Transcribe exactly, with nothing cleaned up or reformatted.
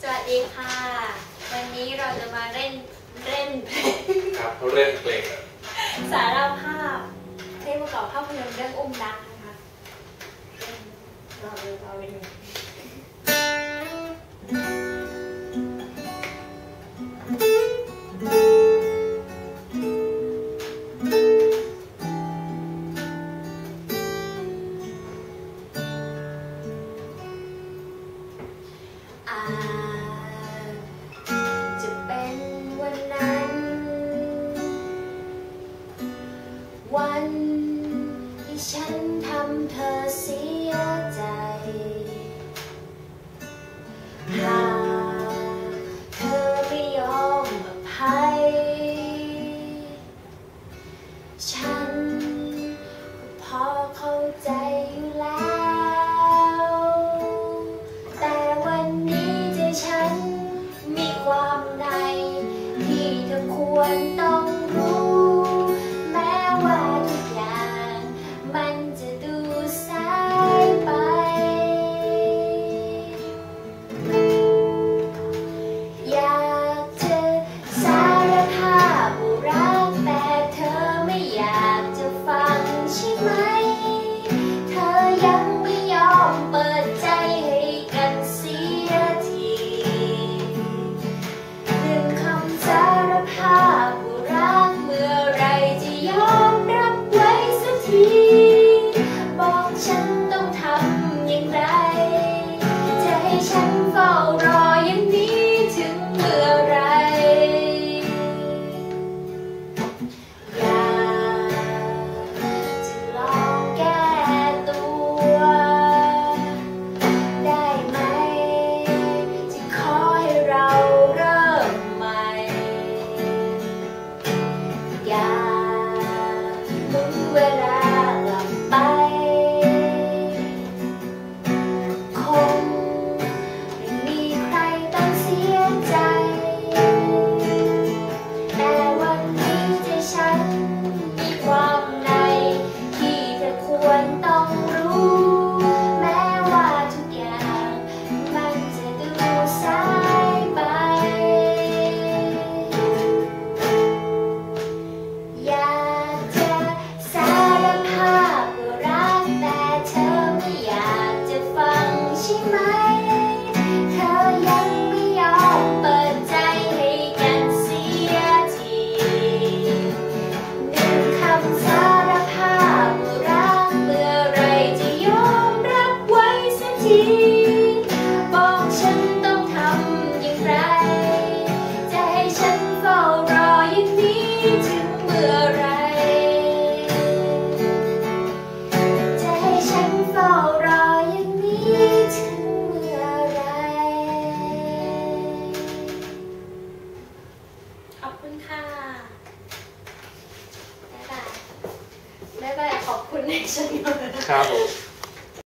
วัสดีค่ะวันนี้เราจะมาเล่นเล่นเพลงครับเขาเล่นเพลงสารภาพเพลงประกอบภาพยนตร์เรื่องอุ้มรักนะคะเราเลยเราไปดูวันที่ฉันทำเธอเสียใจหากเธอไม่ยอมอภัยฉันพอเข้าใจอยู่แล้วแต่วันนี้ใจฉันมีความในที่เธอควรต้องรู้มันจะดูสายไปอยากจะสารภาพว่ารักแต่เธอไม่อยากจะฟังใช่ไหมเธอยังไม่ยอมเปิดใจให้กันเสียทีหนึ่งคำสารภาพว่ารักเมื่อไรจะยอมรับไว้สักทีบอกฉันต้องทำอย่างไรจะให้ฉันเฝ้ารออย่างนี้ถึงเมื่อไรอยากจะลองแก้ตัวได้ไหมจะขอให้เราเริ่มใหม่อยากหมุนเวลากลับไปต้องรู้แม้ว่าทุกอย่างมันจะดูสายไปอยากจะสารภาพว่ารักแต่เธอไม่อยากจะฟังใช่ไหมเธอยังไม่ยอมเปิดใจให้กันเสียทีหนึ่งคำสารภาพบอกฉันต้องทำอย่างไรจะให้ฉันเฝ้ารออย่างนี้ถึงเมื่อไรจะให้ฉันเฝ้ารออย่างนี้ถึงเมื่อไรขอบคุณค่ะบ๊ายบายบ๊ายบายขอบคุณในช่วงนี้ครับผม